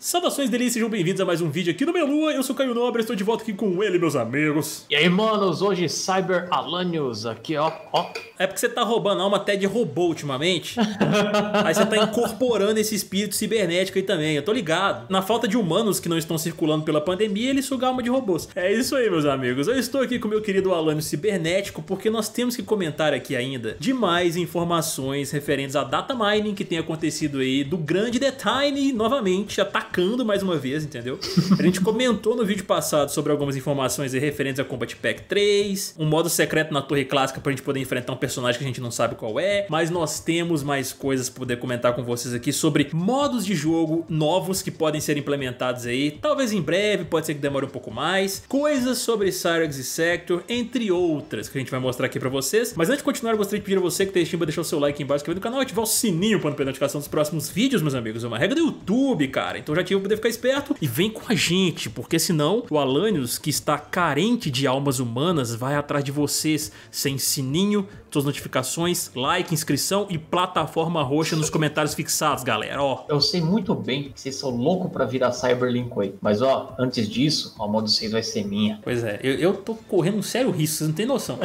Saudações delícias, sejam bem-vindos a mais um vídeo aqui no Melua. Eu sou o Caio Nobre, estou de volta aqui com ele, meus amigos. E aí, manos, hoje Cyber Alanios aqui, ó. É porque você tá roubando a alma até de robô ultimamente. Aí você tá incorporando esse espírito cibernético aí também, eu tô ligado. Na falta de humanos que não estão circulando pela pandemia, ele suga a alma de robôs. É isso aí, meus amigos. Eu estou aqui com o meu querido Alanios cibernético porque nós temos que comentar aqui ainda de mais informações referentes a data mining que tem acontecido aí do grande The Tiny novamente atacando mais uma vez, entendeu? A gente comentou no vídeo passado sobre algumas informações aí referentes a Combat Pack 3, um modo secreto na torre clássica pra gente poder enfrentar um personagem que a gente não sabe qual é, mas nós temos mais coisas pra poder comentar com vocês aqui sobre modos de jogo novos que podem ser implementados aí, talvez em breve, pode ser que demore um pouco mais, coisas sobre Cyrax e Sector, entre outras, que a gente vai mostrar aqui pra vocês. Mas antes de continuar, eu gostaria de pedir a você que tem Steam pra deixar o seu like aqui embaixo, inscrever no canal e ativar o sininho para não perder a notificação dos próximos vídeos, meus amigos. É uma regra do YouTube, cara, então já tive pra poder ficar esperto e vem com a gente, porque senão o Alanios, que está carente de almas humanas, vai atrás de vocês sem sininho, suas notificações, like, inscrição e plataforma roxa nos comentários fixados, galera, ó. Eu sei muito bem que vocês são loucos pra virar Cyberlink aí, mas ó, antes disso, a modo 6 vai ser minha. Pois é, eu tô correndo um sério risco, vocês não tem noção.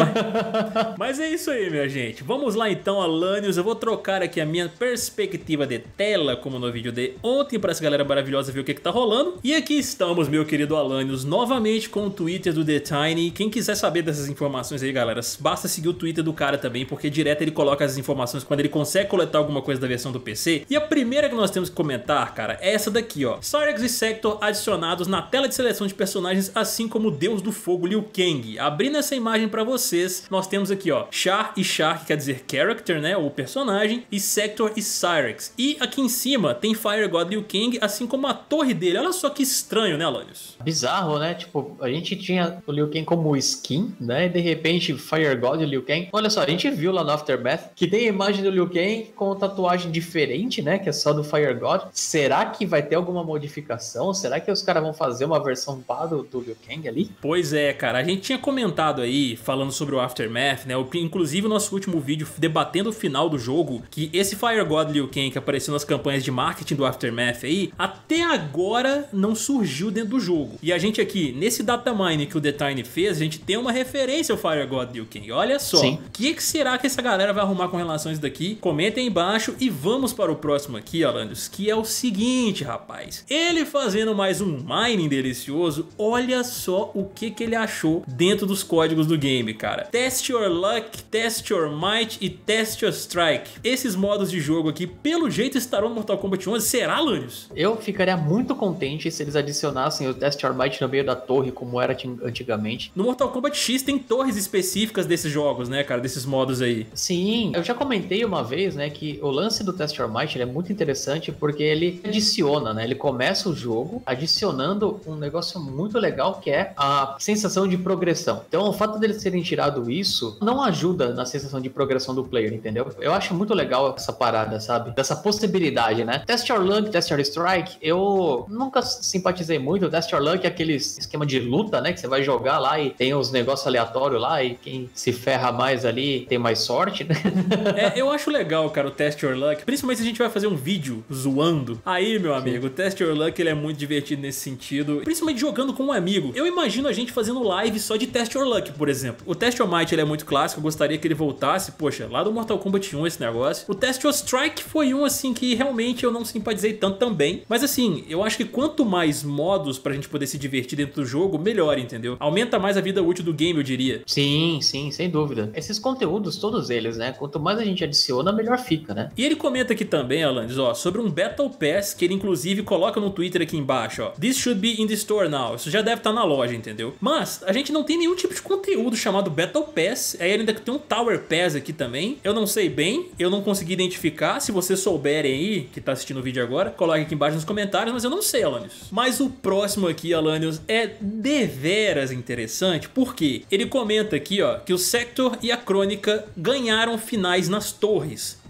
Mas é isso aí, minha gente. Vamos lá então, Alanios. Eu vou trocar aqui a minha perspectiva de tela, como no vídeo de ontem, para essa galera maravilhosa ver o que tá rolando. E aqui estamos, meu querido Alanios, novamente com o Twitter do The Tiny. Quem quiser saber dessas informações aí, galera, basta seguir o Twitter do cara também, porque direto ele coloca as informações quando ele consegue coletar alguma coisa da versão do PC. E a primeira que nós temos que comentar, cara, é essa daqui, ó. Cyrax e Sector adicionados na tela de seleção de personagens, assim como o Deus do Fogo Liu Kang. Abrindo essa imagem pra vocês, nós temos aqui, ó, Char e Char, que quer dizer character, né, ou personagem, e Sector e Cyrax. E aqui em cima tem Fire God Liu Kang, assim como a torre dele. Olha só que estranho, né, Alanios? Bizarro, né? Tipo, a gente tinha o Liu Kang como skin, né? E de repente Fire God e Liu Kang. Olha só, a gente viu lá no Aftermath que tem a imagem do Liu Kang com tatuagem diferente, né? Que é só do Fire God. Será que vai ter alguma modificação? Será que os caras vão fazer uma versão pá do Liu Kang ali? Pois é, cara. A gente tinha comentado aí, falando sobre o Aftermath, né? Inclusive o nosso último vídeo debatendo o final do jogo, que esse Fire God Liu Kang que apareceu nas campanhas de marketing do Aftermath aí, até agora não surgiu dentro do jogo. E a gente aqui, nesse datamine que o The Tiny fez, a gente tem uma referência ao Fire God Liu Kang. Olha só. Sim. O que será que essa galera vai arrumar com relação a isso daqui? Comentem aí embaixo e vamos para o próximo aqui, Alanios, que é o seguinte, rapaz. Ele fazendo mais um mining delicioso, olha só o que ele achou dentro dos códigos do game, cara. Test Your Luck, Test Your Might e Test Your Strike. Esses modos de jogo aqui, pelo jeito, estarão no Mortal Kombat 11. Será, Alanios? Eu ficaria muito contente se eles adicionassem o Test Your Might no meio da torre, como era antigamente. No Mortal Kombat X tem torres específicas desses jogos, né, cara? Desses modos aí. Sim, eu já comentei uma vez, né, que o lance do Test Your Might ele é muito interessante porque ele adiciona, né? Ele começa o jogo adicionando um negócio muito legal que é a sensação de progressão. Então, o fato deles terem tirado isso não ajuda na sensação de progressão do player, entendeu? Eu acho muito legal essa parada, sabe? Dessa possibilidade, né? Test Your Luck, Test Your Strike, eu nunca simpatizei muito. O Test Your Luck é aquele esquema de luta, né? Que você vai jogar lá e tem os negócios aleatórios lá e quem se ferra mais ali tem mais sorte, né? É, eu acho legal, cara, o Test Your Luck, principalmente se a gente vai fazer um vídeo zoando. Aí, meu amigo, o Test Your Luck ele é muito divertido nesse sentido, principalmente jogando com um amigo. Eu imagino a gente fazendo live só de Test Your Luck, por exemplo. O Test Your Might ele é muito clássico, eu gostaria que ele voltasse, poxa, lá do Mortal Kombat 1 esse negócio. O Test Your Strike foi um, assim, que realmente eu não simpatizei tanto também. Mas assim, eu acho que quanto mais modos pra gente poder se divertir dentro do jogo, melhor, entendeu? Aumenta mais a vida útil do game, eu diria. Sim, sim, sem dúvida. Esses conteúdos, todos eles, né? Quanto mais a gente adiciona, melhor fica, né? E ele comenta aqui também, Alanios, ó, sobre um Battle Pass que ele inclusive coloca no Twitter aqui embaixo, ó. This should be in the store now. Isso já deve estar na loja, entendeu? Mas a gente não tem nenhum tipo de conteúdo chamado Battle Pass. Aí ainda tem um Tower Pass aqui também. Eu não sei bem, eu não consegui identificar. Se vocês souberem aí, que tá assistindo o vídeo agora, coloque aqui embaixo nos comentários, mas eu não sei, Alanios. Mas o próximo aqui, Alanios, é deveras interessante, porque ele comenta aqui, ó, que o Sector e a Crônica ganharam finais nas torres.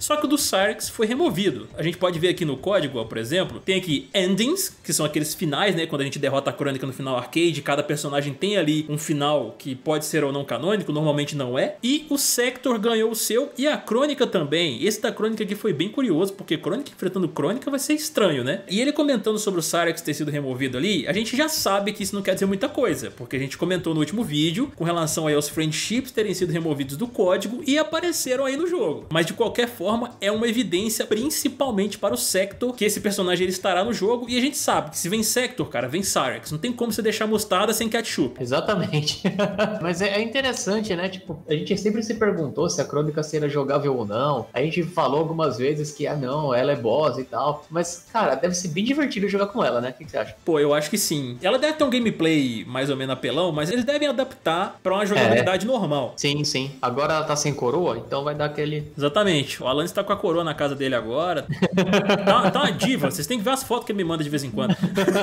Só que o do Cyrix foi removido. A gente pode ver aqui no código, ó, por exemplo, tem aqui endings, que são aqueles finais, né? Quando a gente derrota a crônica no final arcade, cada personagem tem ali um final que pode ser ou não canônico, normalmente não é. E o Sector ganhou o seu e a crônica também. Esse da crônica aqui foi bem curioso, porque crônica enfrentando crônica vai ser estranho, né? E ele comentando sobre o Cyrix ter sido removido ali, a gente já sabe que isso não quer dizer muita coisa, porque a gente comentou no último vídeo com relação aí aos friendships terem sido removidos do código e apareceram aí no jogo. Mas de qualquer forma, é uma evidência principalmente para o Sector que esse personagem ele estará no jogo, e a gente sabe que se vem Sector, cara, vem Cyrix. Não tem como você deixar mostarda sem ketchup. Exatamente. Mas é interessante, né? Tipo, a gente sempre se perguntou se a crônica seria jogável ou não. A gente falou algumas vezes que, não, ela é boss e tal. Mas, cara, deve ser bem divertido jogar com ela, né? O que você acha? Pô, eu acho que sim. Ela deve ter um gameplay mais ou menos apelão, mas eles devem adaptar pra uma jogabilidade normal. Sim, sim. Agora ela tá sem coroa, então vai dar aquele... Exatamente. O Alan está com a coroa na casa dele agora. Tá uma diva. Vocês têm que ver as fotos que ele me manda de vez em quando.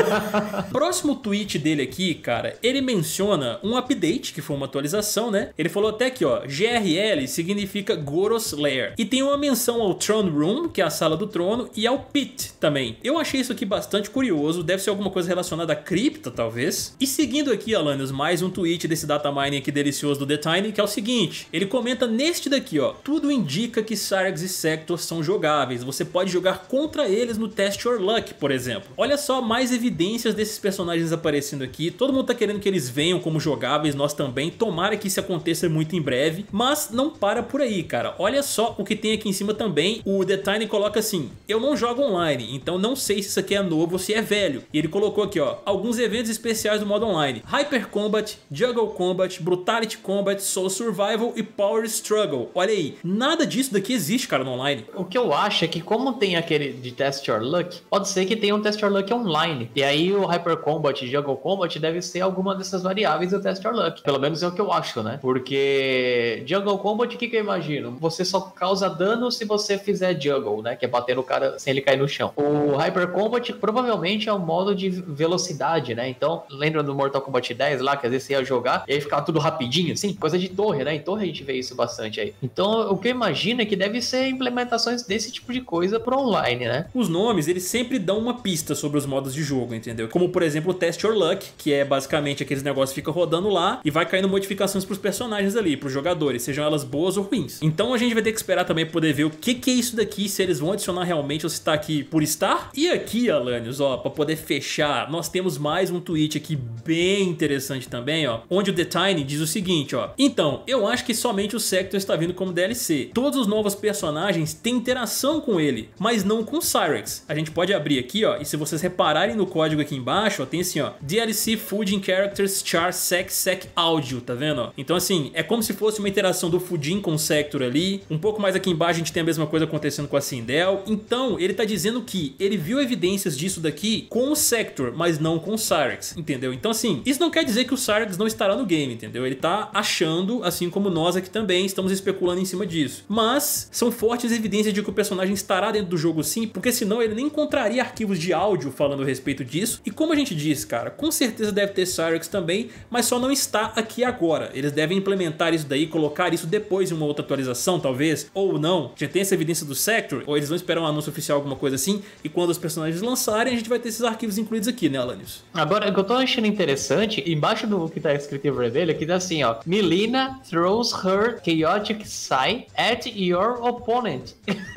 Próximo tweet dele aqui, cara, ele menciona um update, que foi uma atualização, né? Ele falou até aqui, ó, GRL significa Goros Lair. E tem uma menção ao Throne Room, que é a sala do trono, e ao Pit também. Eu achei isso aqui bastante curioso. Deve ser alguma coisa relacionada à cripta, talvez. E seguindo aqui, Alanios, mais um tweet desse datamining aqui delicioso do The Tiny, que é o seguinte. Ele comenta neste daqui, ó. Tudo indica que Cyrix e Sector são jogáveis. Você pode jogar contra eles no Test Your Luck, por exemplo. Olha só mais evidências desses personagens aparecendo aqui. Todo mundo tá querendo que eles venham como jogáveis, nós também. Tomara que isso aconteça muito em breve. Mas não para por aí, cara. Olha só o que tem aqui em cima também. O The Tiny coloca assim: eu não jogo online, então não sei se isso aqui é novo ou se é velho. E ele colocou aqui, ó, alguns eventos especiais do modo online: Hyper Combat, Juggle Combat, Brutality Combat, Soul Survival e Power Struggle. Olha aí, nada disso daqui existe, cara, no online. O que eu acho é que como tem aquele de Test Your Luck, pode ser que tenha um Test Your Luck online. E aí o Hyper Combat e Juggle Combat deve ser alguma dessas variáveis do Test Your Luck. Pelo menos é o que eu acho, né? Porque Juggle Combat, o que eu imagino? Você só causa dano se você fizer Juggle, né? Que é bater no cara sem ele cair no chão. O Hyper Combat provavelmente é um modo de velocidade, né? Então, lembra do Mortal Kombat 10 lá, que às vezes você ia jogar e aí ficava tudo rapidinho, assim? Coisa de torre, né? Em torre a gente vê isso bastante aí. Então, o que eu imagino é que deve ser implementações desse tipo de coisa pro online, né? Os nomes, eles sempre dão uma pista sobre os modos de jogo, entendeu? Como, por exemplo, o Test Your Luck, que é basicamente aqueles negócios que ficam rodando lá e vai caindo modificações pros personagens ali, pros jogadores, sejam elas boas ou ruins. Então a gente vai ter que esperar também pra poder ver o que é isso daqui, se eles vão adicionar realmente ou se tá aqui por estar. E aqui, Alanios, ó, pra poder fechar, nós temos mais um tweet aqui bem interessante também, ó, onde o The Tiny diz o seguinte, ó: então, eu acho que somente o Sector está vindo como DLC. Todos os novos personagens têm interação com ele, mas não com Cyrix. A gente pode abrir aqui, ó, e se vocês repararem no código aqui embaixo, ó, tem assim, ó, DLC Fooding Characters Char Sec Audio, tá vendo, ó? Então assim, é como se fosse uma interação do Foodin com o Sector ali. Um pouco mais aqui embaixo a gente tem a mesma coisa acontecendo com a Sindel. Então, ele tá dizendo que ele viu evidências disso daqui com o Sector, mas não com o Cyrix, entendeu? Então assim, isso não quer dizer que o Cyrix não estará no game, entendeu? Ele tá achando, assim como nós aqui também estamos especulando em cima disso. Mas são fortes evidências de que o personagem estará dentro do jogo sim, porque senão ele nem encontraria arquivos de áudio falando a respeito disso. E como a gente disse, cara, com certeza deve ter Cyrix também, mas só não está aqui agora. Eles devem implementar isso daí, colocar isso depois em uma outra atualização, talvez, ou não. Já tem essa evidência do Sector, ou eles vão esperar um anúncio oficial, alguma coisa assim, e quando os personagens lançarem, a gente vai ter esses arquivos incluídos aqui, né, Alanios? Agora, o que eu tô achando interessante, embaixo do que tá escrito em vermelho, aqui tá assim, ó: Mileena throws her chaotic sigh at your opponent.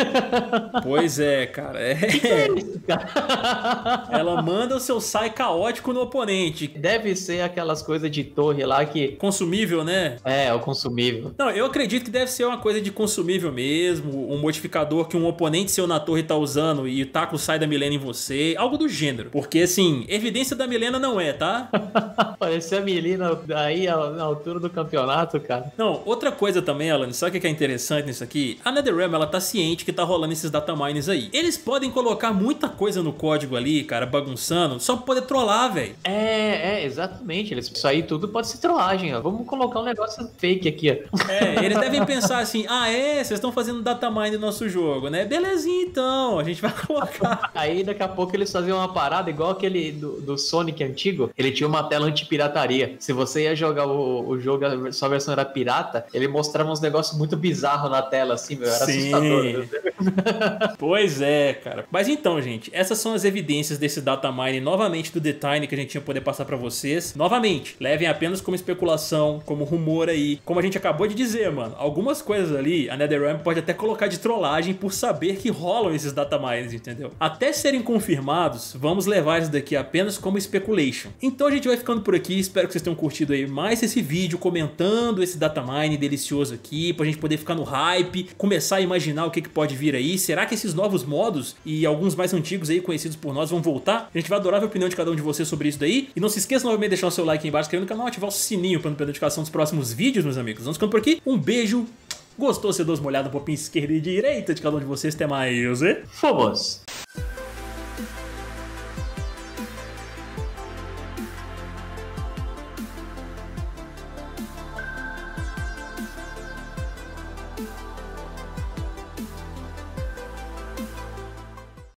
Pois é, cara. Que é isso, cara? Ela manda o seu sai caótico no oponente. Deve ser aquelas coisas de torre lá que... Consumível, né? É, o consumível. Não, eu acredito que deve ser uma coisa de consumível mesmo, um modificador que um oponente seu na torre tá usando e taca o sai da Mileena em você, algo do gênero. Porque, assim, evidência da Mileena não é, tá? Parecia a Mileena aí na altura do campeonato, cara. Não, outra coisa também, Alan, sabe o que é interessante nisso aqui? A NetherRealm, ela tá ciente que tá rolando esses datamines aí. Eles podem colocar muita coisa no código ali, cara, bagunçando, só pra poder trollar, velho. Exatamente. Isso aí tudo pode ser trollagem, ó. Vamos colocar um negócio fake aqui, ó. Eles devem pensar assim: vocês estão fazendo datamine no nosso jogo, né? Belezinha, então, a gente vai colocar. Aí daqui a pouco eles faziam uma parada igual aquele do Sonic antigo. Ele tinha uma tela anti-pirataria. Se você ia jogar o jogo, a sua versão era pirata, ele mostrava uns negócios muito bizarros na tela, assim, meu. Era assustador. Pois é, cara. Mas então, gente, essas são as evidências desse datamine novamente do The Tiny que a gente tinha poder passar pra vocês. Novamente, levem apenas como especulação, como rumor aí. Como a gente acabou de dizer, mano, algumas coisas ali, a NetherRealm pode até colocar de trollagem por saber que rolam esses datamines, entendeu? Até serem confirmados, vamos levar isso daqui apenas como speculation. Então a gente vai ficando por aqui, espero que vocês tenham curtido aí mais esse vídeo, comentando esse datamine delicioso aqui, pra gente poder ficar no hype, começar a imaginar o que pode vir aí. Será que esses novos modos e alguns mais antigos aí, conhecidos por nós, vão voltar? A gente vai adorar a opinião de cada um de vocês sobre isso daí. E não se esqueça novamente de deixar o seu like aí embaixo, inscrever no canal, ativar o sininho pra não perder a notificação dos próximos vídeos, meus amigos. Vamos ficando por aqui. Um beijo. Gostou? Você dá uma olhada no popinho esquerda e direita de cada um de vocês. Até mais. Fomos!